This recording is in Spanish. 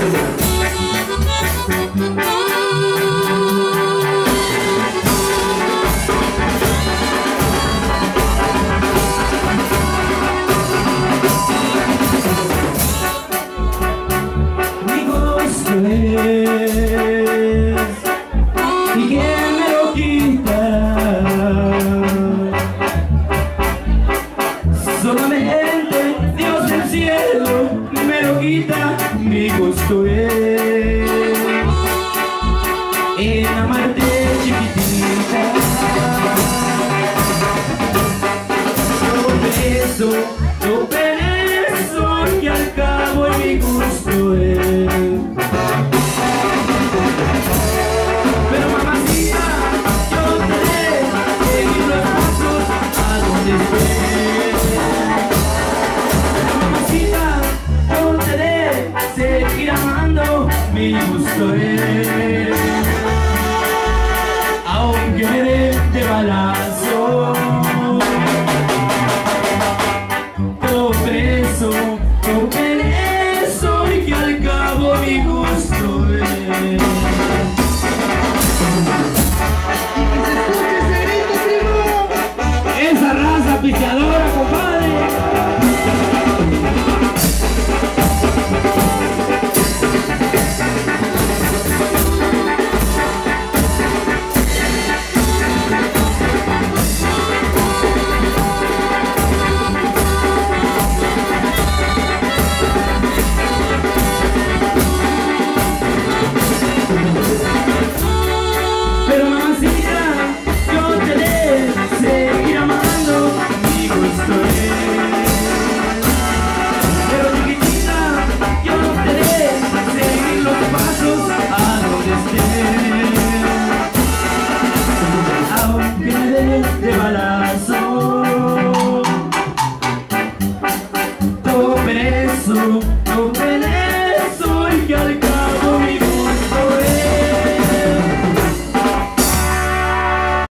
¿Y quién me lo quita? Solamente Dios del cielo me lo quita. Mi gusto es en amarte, chiquitita. Yo perezo y al cabo mi gusto es. Pero mamacita, yo te dejo seguir los pasos a donde estés. Pero mamacita, yo te dejo seguir amando, mi gusto es. Aunque me dé de balazo, todo preso y que al cabo mi gusto es. Esa raza pisteadora, compadre. Pero mamacita, yo te dejo seguir amando, mi gusto es. Pero chiquitita, yo te dejo seguir los pasos a donde estés. Aunque me des de balazo, todo preso, no pelees.